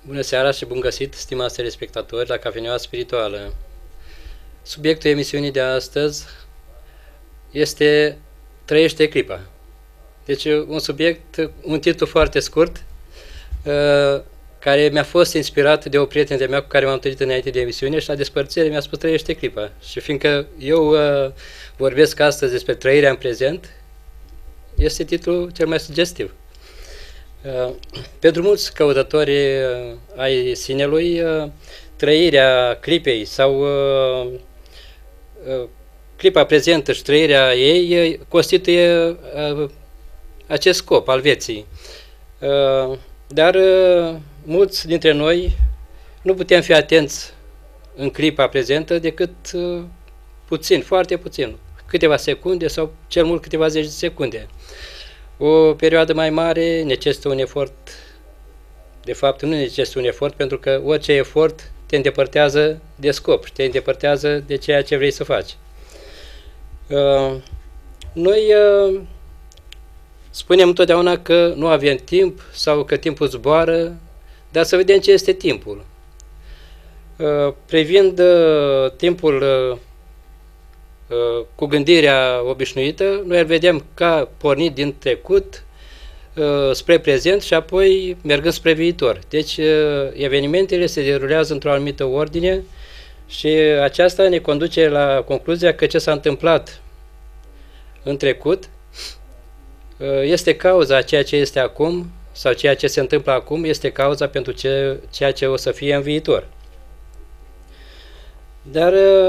Bună seara și bun găsit, stimați telespectatori, la Cafeneaua Spirituală. Subiectul emisiunii de astăzi este Trăiește clipa. Deci un subiect, un titlu foarte scurt, care mi-a fost inspirat de o prietenă de mea cu care m-am întâlnit înainte de emisiune și la despărțire mi-a spus Trăiește clipa. Și fiindcă eu vorbesc astăzi despre trăirea în prezent, este titlul cel mai sugestiv. Pentru mulți căutători ai sinelui, trăirea clipei sau clipa prezentă și trăirea ei constituie acest scop al vieții. Dar mulți dintre noi nu putem fi atenți în clipa prezentă decât puțin, foarte puțin, câteva secunde sau cel mult câteva zeci de secunde. O perioadă mai mare necesită un efort, de fapt nu necesită un efort, pentru că orice efort te îndepărtează de scop, te îndepărtează de ceea ce vrei să faci. Noi spunem întotdeauna că nu avem timp sau că timpul zboară, dar să vedem ce este timpul. Privind timpul cu gândirea obișnuită, noi îl vedem ca pornit din trecut spre prezent și apoi mergând spre viitor. Deci evenimentele se derulează într-o anumită ordine și aceasta ne conduce la concluzia că ce s-a întâmplat în trecut este cauza a ceea ce este acum sau ceea ce se întâmplă acum este cauza pentru ceea ce o să fie în viitor. Dar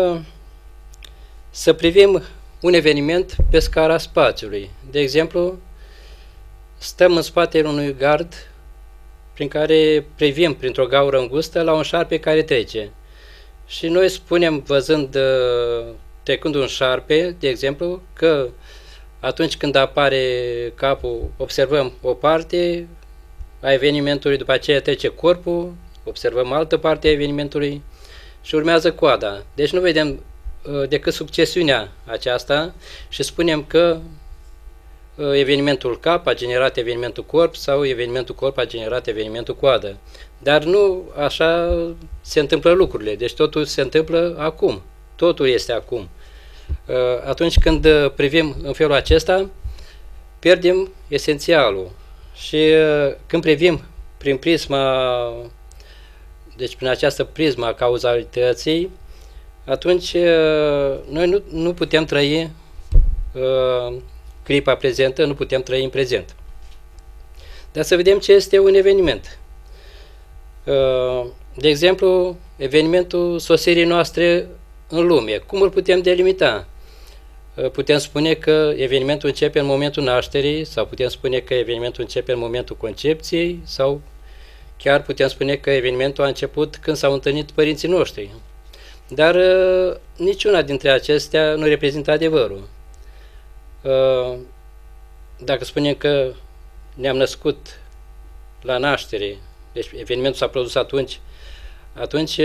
să privim un eveniment pe scara spațiului. De exemplu, stăm în spatele unui gard prin care privim printr-o gaură îngustă la un șarpe care trece. Și noi spunem, văzând, trecând un șarpe, de exemplu, că atunci când apare capul, observăm o parte a evenimentului, după aceea trece corpul, observăm altă parte a evenimentului și urmează coada. Deci nu vedem decât succesiunea aceasta și spunem că evenimentul cap a generat evenimentul corp sau evenimentul corp a generat evenimentul coadă. Dar nu așa se întâmplă lucrurile, deci totul se întâmplă acum, totul este acum. Atunci când privim în felul acesta, pierdem esențialul și când privim prin prisma, deci prin această prisma a cauzalității, atunci noi nu putem trăi clipa prezentă, nu putem trăi în prezent. Dar să vedem ce este un eveniment. De exemplu, evenimentul sosirii noastre în lume. Cum îl putem delimita? Putem spune că evenimentul începe în momentul nașterii sau putem spune că evenimentul începe în momentul concepției sau chiar putem spune că evenimentul a început când s-au întâlnit părinții noștri. Dar niciuna dintre acestea nu reprezintă adevărul. Dacă spunem că ne-am născut la naștere, deci evenimentul s-a produs atunci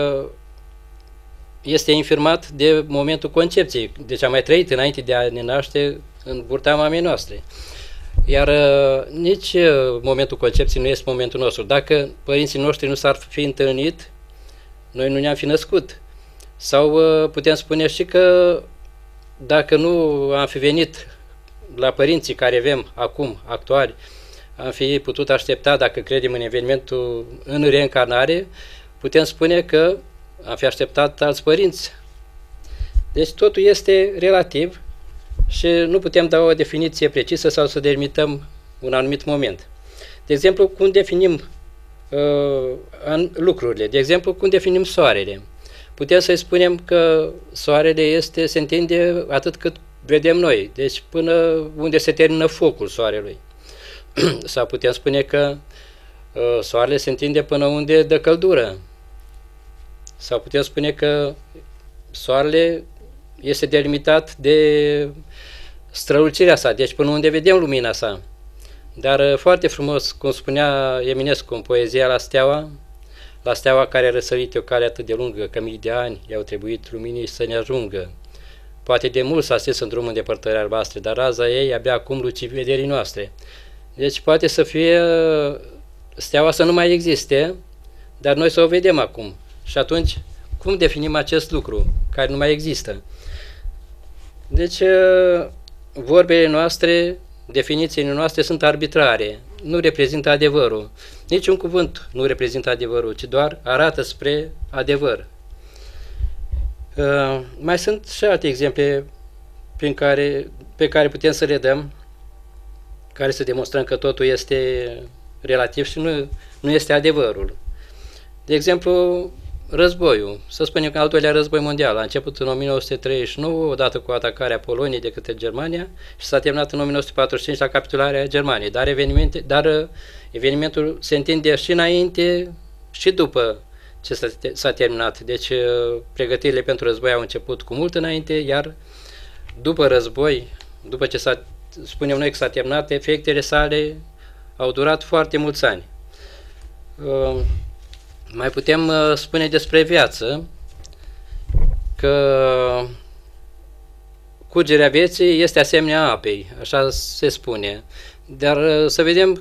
este infirmat de momentul concepției. Deci am mai trăit înainte de a ne naște în burta mamei noastre. Iar nici momentul concepției nu este momentul nostru. Dacă părinții noștri nu s-ar fi întâlnit, noi nu ne-am fi născut. Sau putem spune și că dacă nu am fi venit la părinții care avem acum, actuali, am fi putut aștepta, dacă credem în evenimentul, în reîncarnare, putem spune că am fi așteptat alți părinți. Deci totul este relativ și nu putem da o definiție precisă sau să delimităm un anumit moment. De exemplu, cum definim lucrurile? De exemplu, cum definim soarele? Putem să-i spunem că soarele se întinde atât cât vedem noi, deci până unde se termină focul soarelui. Sau putem spune că soarele se întinde până unde dă căldură. Sau putem spune că soarele este delimitat de strălucirea sa, deci până unde vedem lumina sa. Dar foarte frumos, cum spunea Eminescu în poezia La steaua care a răsărit o cale atât de lungă, că mii de ani i-au trebuit luminii să ne ajungă. Poate de mult s-a stins în drumul îndepărtării albastre, dar raza ei abia acum luci vederii noastre. Deci poate să fie steaua să nu mai existe, dar noi să o vedem acum. Și atunci, cum definim acest lucru, care nu mai există? Deci, vorbele noastre, definițiile noastre sunt arbitrare, nu reprezintă adevărul. Niciun cuvânt nu reprezintă adevărul, ci doar arată spre adevăr. Mai sunt și alte exemple pe care putem să le dăm, care să demonstrăm că totul este relativ și nu este adevărul. De exemplu, războiul. Să spunem că al doilea război mondial a început în 1939, odată cu atacarea Poloniei de către Germania, și s-a terminat în 1945 la capitularea Germaniei. Dar evenimentul se întinde și înainte și după ce s-a terminat. Deci pregătirile pentru război au început cu mult înainte, iar după război, după ce spunem noi că s-a terminat, efectele sale au durat foarte mulți ani. Mai putem spune despre viață că curgerea vieții este asemenea apei, așa se spune. Dar să vedem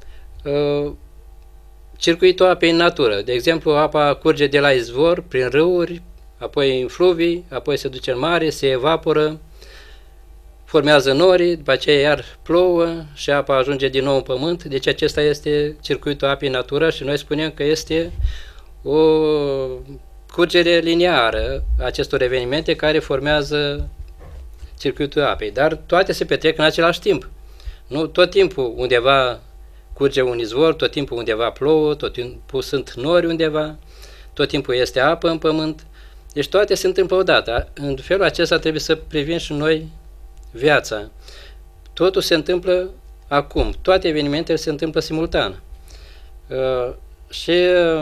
circuitul apei în natură. De exemplu, apa curge de la izvor, prin râuri, apoi în fluvii, apoi se duce în mare, se evaporă, formează nori, după aceea iar plouă și apa ajunge din nou în pământ. Deci acesta este circuitul apei în natură și noi spunem că este o curgere liniară a acestor evenimente care formează circuitul apei. Dar toate se petrec în același timp. Nu tot timpul undeva curge un izvor, tot timpul undeva plouă, tot timpul sunt nori undeva, tot timpul este apă în pământ. Deci toate se întâmplă odată. În felul acesta trebuie să privim și noi viața. Totul se întâmplă acum. Toate evenimentele se întâmplă simultan. Și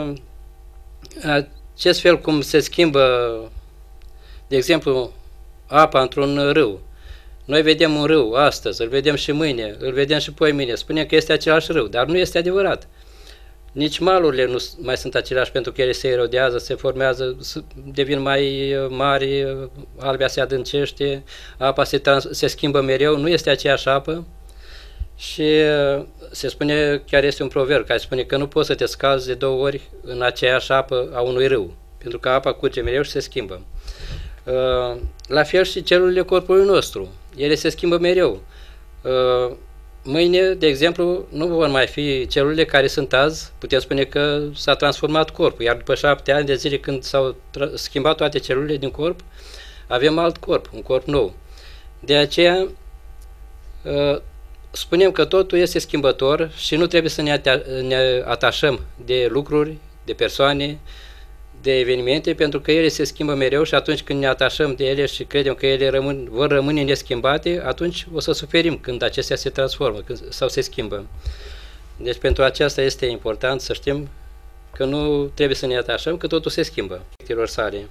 acest fel cum se schimbă, de exemplu, apa într-un râu. Noi vedem un râu astăzi, îl vedem și mâine, îl vedem și poimâine. Spunem că este același râu, dar nu este adevărat. Nici malurile nu mai sunt aceleași pentru că ele se erodează, se formează, devin mai mari, albia se adâncește, apa se schimbă mereu, nu este aceeași apă. Și se spune, chiar este un proverb care spune că nu poți să te scalzi de 2 ori în aceeași apă a unui râu, pentru că apa curge mereu și se schimbă. La fel și celulele corpului nostru, ele se schimbă mereu. Mâine, de exemplu, nu vor mai fi celulele care sunt azi, putem spune că s-a transformat corpul, iar după 7 ani de zile când s-au schimbat toate celulele din corp, avem alt corp, un corp nou. De aceea, spunem că totul este schimbător și nu trebuie să ne atașăm de lucruri, de persoane, de evenimente, pentru că ele se schimbă mereu și atunci când ne atașăm de ele și credem că ele vor rămâne neschimbate, atunci o să suferim când acestea se transformă sau se schimbă. Deci pentru aceasta este important să știm că nu trebuie să ne atașăm, că totul se schimbă. Sale.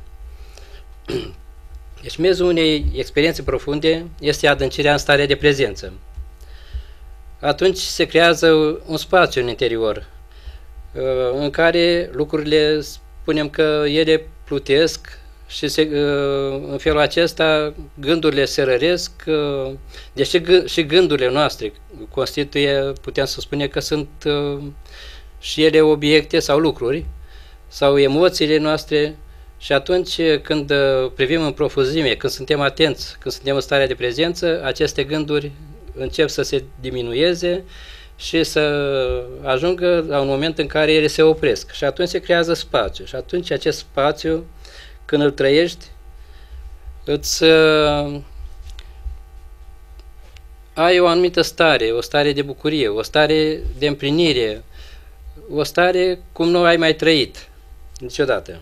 Deci mezul unei experiențe profunde este adâncirea în starea de prezență. Atunci se creează un spațiu în interior în care lucrurile, spunem că ele plutesc și în felul acesta gândurile se răresc, deși și gândurile noastre constituie, putem să spunem că sunt și ele obiecte sau lucruri sau emoțiile noastre și atunci când privim în profunzime, când suntem atenți, când suntem în starea de prezență, aceste gânduri încep să se diminueze și să ajungă la un moment în care ele se opresc și atunci se creează spațiu și atunci acest spațiu, când îl trăiești, îți ai o anumită stare, o stare de bucurie, o stare de împlinire, o stare cum nu ai mai trăit niciodată.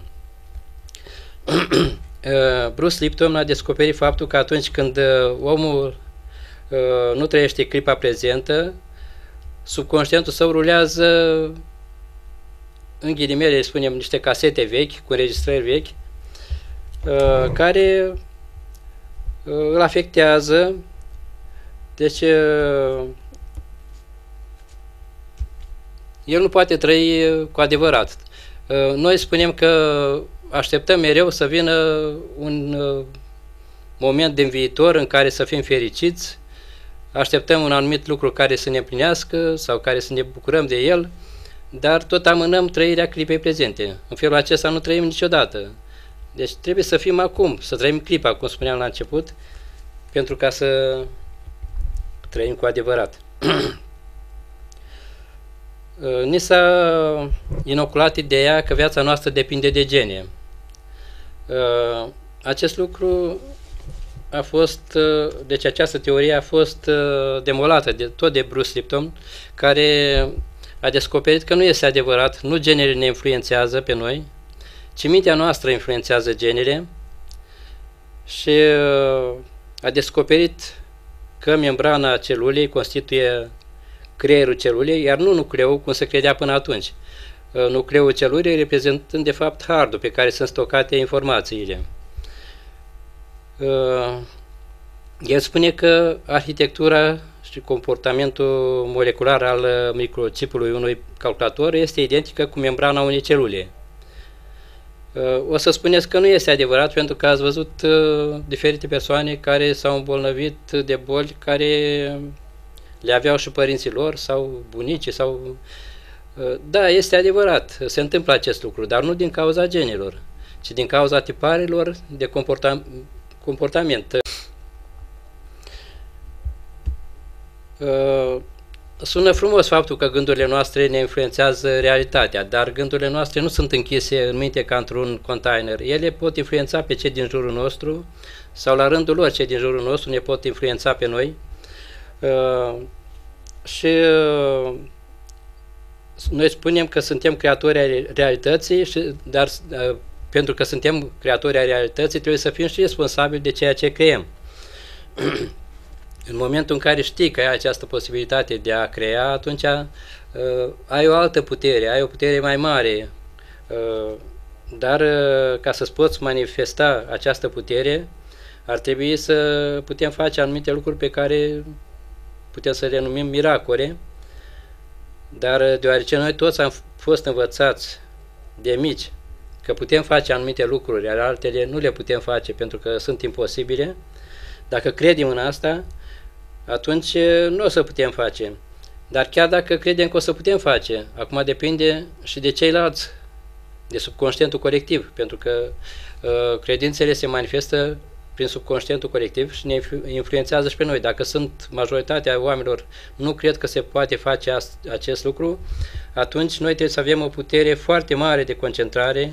Bruce Lipton a descoperit faptul că atunci când omul nu trăiește clipa prezentă, subconștientul său rulează, în ghilimele, spunem, niște casete vechi, cu înregistrări vechi, care îl afectează. Deci el nu poate trăi cu adevărat. Noi spunem că așteptăm mereu să vină un moment din viitor în care să fim fericiți, așteptăm un anumit lucru care să ne împlinească sau care să ne bucurăm de el, dar tot amânăm trăirea clipei prezente. În felul acesta nu trăim niciodată. Deci trebuie să fim acum, să trăim clipa, cum spuneam la început, pentru ca să trăim cu adevărat. Ni s-a inoculat ideea că viața noastră depinde de gene. Acest lucru a fost, deci această teorie a fost demolată tot de Bruce Lipton, care a descoperit că nu este adevărat, nu genele ne influențează pe noi, ci mintea noastră influențează genele, și a descoperit că membrana celulei constituie creierul celulei, iar nu nucleul, cum se credea până atunci. Nucleul celulei reprezentând de fapt hardul pe care sunt stocate informațiile. El spune că arhitectura și comportamentul molecular al microchipului unui calculator este identică cu membrana unei celule. O să spuneți că nu este adevărat, pentru că ați văzut diferite persoane care s-au îmbolnăvit de boli care le aveau și părinții lor sau bunicii sau... Da, este adevărat, se întâmplă acest lucru, dar nu din cauza genelor, ci din cauza tiparelor de comportament. Sună frumos faptul că gândurile noastre ne influențează realitatea, dar gândurile noastre nu sunt închise în minte ca într-un container. Ele pot influența pe cei din jurul nostru sau la rândul lor cei din jurul nostru ne pot influența pe noi. Și noi spunem că suntem creatori ai realității, dar pentru că suntem creatori ai realității trebuie să fim și responsabili de ceea ce creăm. În momentul în care știi că ai această posibilitate de a crea, atunci ai o altă putere, ai o putere mai mare, dar ca să-ți poți manifesta această putere, ar trebui să putem face anumite lucruri pe care putem să le numim miracole, dar deoarece noi toți am fost învățați de mici că putem face anumite lucruri, iar altele nu le putem face pentru că sunt imposibile, dacă credem în asta, atunci nu o să putem face. Dar chiar dacă credem că o să putem face, acum depinde și de ceilalți, de subconștientul colectiv, pentru că credințele se manifestă prin subconștientul colectiv și ne influențează și pe noi. Dacă majoritatea oamenilor nu cred că se poate face acest lucru, atunci noi trebuie să avem o putere foarte mare de concentrare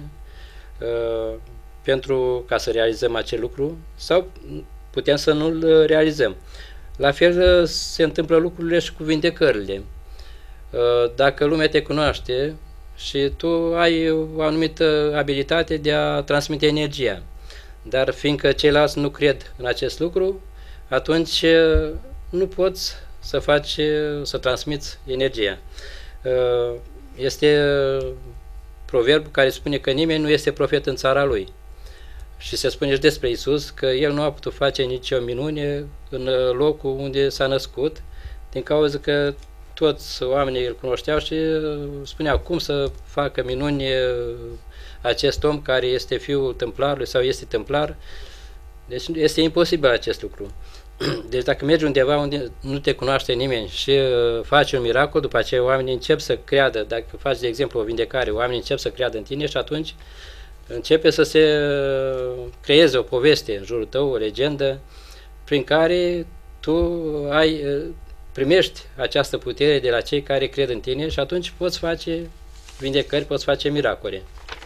ca să realizăm acel lucru, sau putem să nu-l realizăm. La fel se întâmplă lucrurile și cu vindecările. Dacă lumea te cunoaște și tu ai o anumită abilitate de a transmite energia, dar fiindcă ceilalți nu cred în acest lucru, atunci nu poți să transmiți energia. Este proverbul care spune că nimeni nu este profet în țara lui. Și se spune și despre Iisus că El nu a putut face nicio minune în locul unde s-a născut, din cauza că toți oamenii îl cunoșteau și spuneau cum să facă minuni acest om care este fiul templarului sau este templar. Deci este imposibil acest lucru. Deci dacă mergi undeva unde nu te cunoaște nimeni și faci un miracol, după aceea oamenii încep să creadă, dacă faci de exemplu o vindecare, oamenii încep să creadă în tine și atunci începe să se creeze o poveste în jurul tău, o legendă, prin care tu primești această putere de la cei care cred în tine și atunci poți face vindecări, poți face miracole.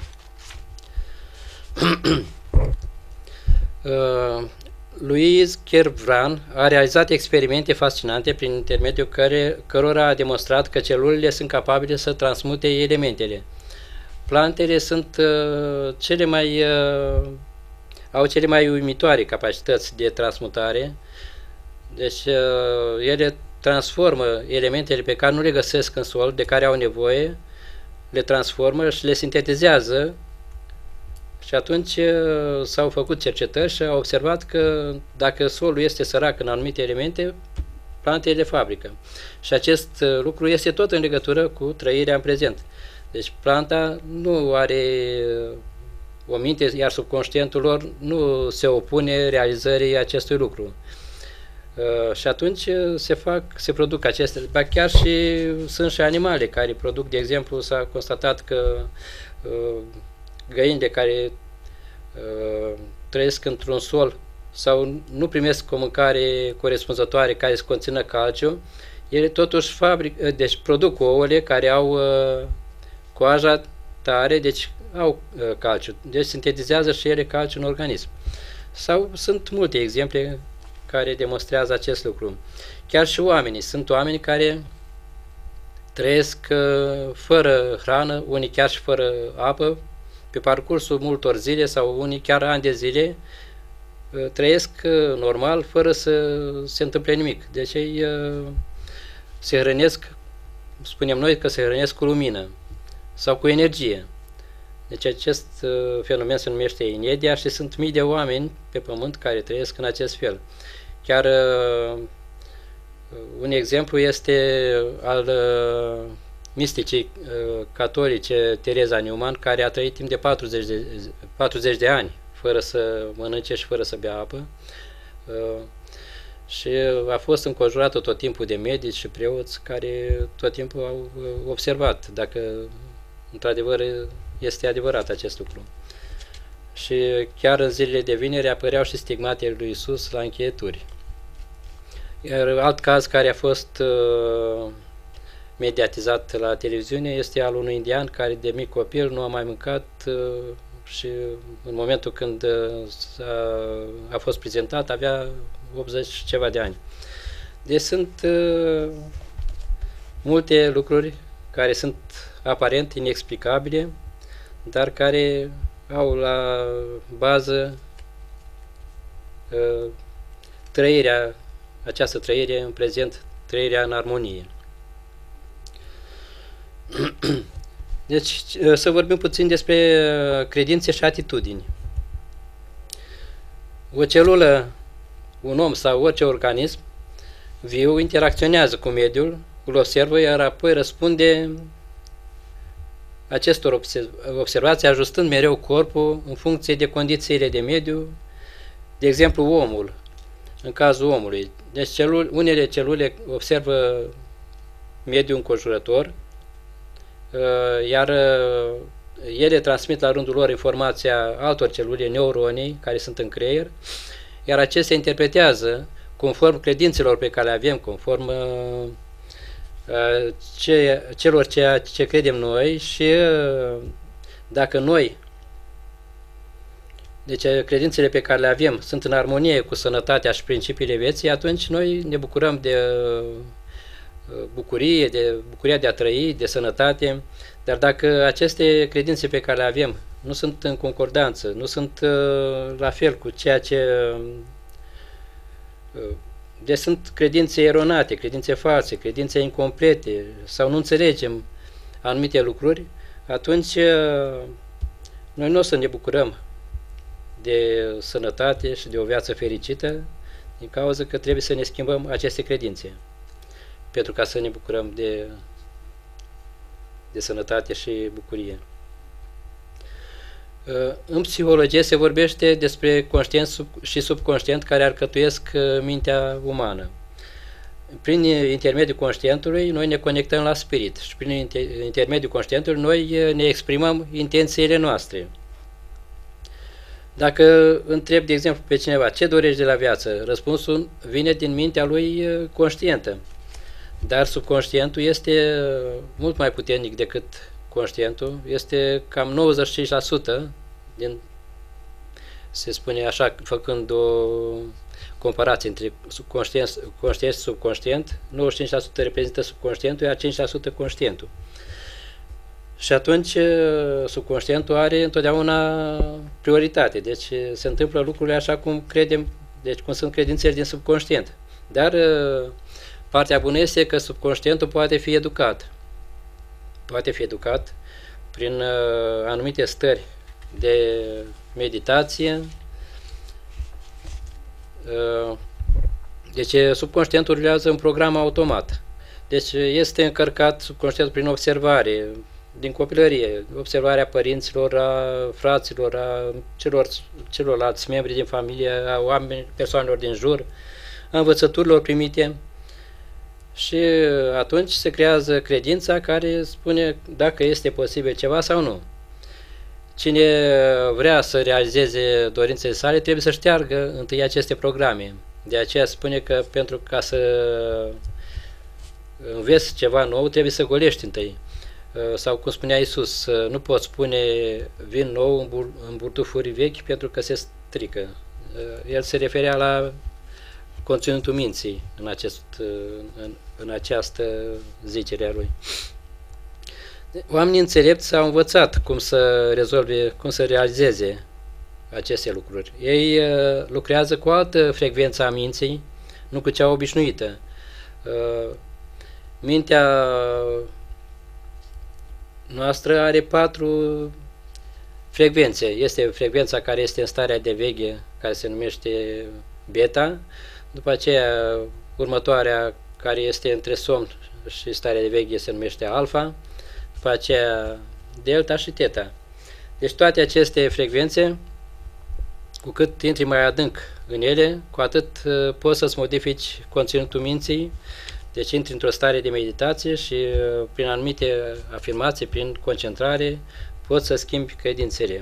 Louise Kervran a realizat experimente fascinante prin intermediul cărora a demonstrat că celulele sunt capabile să transmute elementele. Plantele sunt au cele mai uimitoare capacități de transmutare, deci ele transformă elementele pe care nu le găsesc în sol, de care au nevoie, le transformă și le sintetizează. Și atunci s-au făcut cercetări și au observat că dacă solul este sărac în anumite elemente, plantele le fabrică. Și acest lucru este tot în legătură cu trăirea în prezent. Deci planta nu are o minte, iar subconștientul lor nu se opune realizării acestui lucru. Și atunci se produc aceste, ba chiar sunt și animale care produc, de exemplu, s-a constatat că găinile care trăiesc într-un sol sau nu primesc o mâncare corespunzătoare care să conțină calciu, ele totuși deci produc ouăle care au coaja tare, deci au calciu, deci sintetizează și ele calciu în organism. Sau sunt multe exemple care demonstrează acest lucru. Chiar și oamenii. Sunt oameni care trăiesc fără hrană, unii chiar și fără apă, pe parcursul multor zile sau unii chiar ani de zile, trăiesc normal, fără să se întâmple nimic. Deci ei se hrănesc, spunem noi că se hrănesc cu lumină sau cu energie. Deci acest fenomen se numește inedia și sunt mii de oameni pe pământ care trăiesc în acest fel. Chiar un exemplu este al misticii catolice Tereza Neumann, care a trăit timp de 40 de ani fără să mănânce și fără să bea apă și a fost înconjurată tot timpul de medici și preoți care tot timpul au observat dacă într-adevăr este adevărat acest lucru. Și chiar în zilele de vineri apăreau și stigmatele lui Iisus la încheieturi. Iar alt caz care a fost mediatizat la televiziune este al unui indian care de mic copil nu a mai mâncat și în momentul când a fost prezentat avea 80 și ceva de ani. Deci sunt multe lucruri care sunt aparent inexplicabile, dar care au la bază această trăire în prezent, trăirea în armonie. Deci să vorbim puțin despre credințe și atitudini. O celulă, un om sau orice organism viu interacționează cu mediul, îl observă, iar apoi răspunde acestor observații, ajustând mereu corpul în funcție de condițiile de mediu, de exemplu omul, în cazul omului. Deci unele celule observă mediul înconjurător, iar ele transmit la rândul lor informația altor celule, neuronii, care sunt în creier, iar acestea interpretează conform credințelor pe care le avem, conform celor ceea ce credem noi și dacă noi, deci credințele pe care le avem sunt în armonie cu sănătatea și principiile vieții, atunci noi ne bucurăm de bucuria de a trăi, de sănătate, dar dacă aceste credințe pe care le avem nu sunt în concordanță, nu sunt la fel cu ceea ce deci sunt credințe eronate, credințe false, credințe incomplete sau nu înțelegem anumite lucruri, atunci noi nu o să ne bucurăm de sănătate și de o viață fericită din cauza că trebuie să ne schimbăm aceste credințe pentru ca să ne bucurăm de sănătate și bucurie. În psihologie se vorbește despre conștient și subconștient care alcătuiesc mintea umană. Prin intermediul conștientului noi ne conectăm la spirit și prin intermediul conștientului noi ne exprimăm intențiile noastre. Dacă întreb, de exemplu, pe cineva ce dorești de la viață, răspunsul vine din mintea lui conștientă. Dar subconștientul este mult mai puternic decât conștientul, este cam 95% din, se spune așa, făcând o comparație între conștient și subconștient, 95% reprezintă subconștientul, iar 5% conștientul. Și atunci subconștientul are întotdeauna prioritate, deci se întâmplă lucrurile așa cum credem, deci cum sunt credințele din subconștient. Dar partea bună este că subconștientul poate fi educat. Poate fi educat prin anumite stări de meditație. Deci subconștientul rulează un program automat. Deci este încărcat subconștientul prin observare, din copilărie, observarea părinților, a fraților, a celorlalți membri din familie, a persoanelor din jur, a învățăturilor primite și atunci se creează credința care spune dacă este posibil ceva sau nu. Cine vrea să realizeze dorințele sale trebuie să șteargă întâi aceste programe. De aceea spune că pentru ca să înveți ceva nou trebuie să golești întâi. Sau cum spunea Iisus, nu poți spune vin nou în burdufuri vechi pentru că se strică. El se referea la conținutul minții în această zicere a lui. Oamenii înțelepți au învățat cum să rezolve, cum să realizeze aceste lucruri. Ei lucrează cu o altă frecvență a minții, nu cu cea obișnuită. Mintea noastră are 4 frecvențe. Este frecvența care este în starea de veche, care se numește beta, după aceea următoarea care este între somn și starea de veche se numește alfa, după aceea delta și teta. Deci toate aceste frecvențe, cu cât intri mai adânc în ele, cu atât poți să-ți modifici conținutul minții, deci intri într-o stare de meditație și prin anumite afirmații, prin concentrare, poți să schimbi credințele.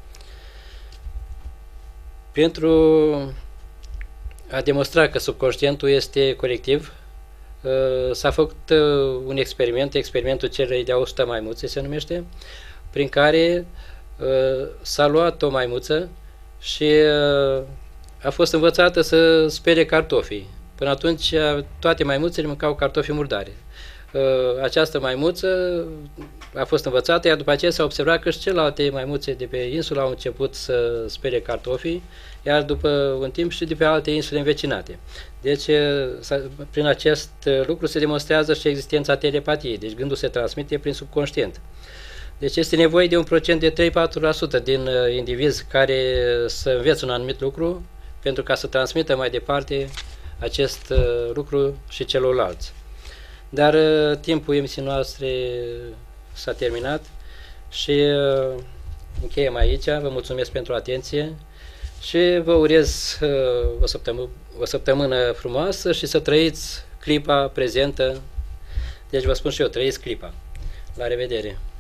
Pentru a demonstra că subconștientul este colectiv, s-a făcut un experiment, experimentul celei de-a 100 maimuțe se numește, prin care s-a luat o maimuță și a fost învățată să spere cartofii. Până atunci toate maimuțele mâncau cartofi murdare. Această maimuță a fost învățată, iar după aceea s-a observat că și celelalte maimuțe de pe insulă au început să spere cartofii, iar după un timp și de pe alte insule învecinate. Deci, prin acest lucru se demonstrează și existența telepatiei, deci gândul se transmite prin subconștient. Deci este nevoie de un procent de 3-4% din indivizi care să învețe un anumit lucru pentru ca să transmită mai departe acest lucru și celorlalți. Dar timpul emisiunii noastre s-a terminat și încheiem aici. Vă mulțumesc pentru atenție și vă urez o săptămână frumoasă și să trăiți clipa prezentă. Deci vă spun și eu, trăiți clipa. La revedere!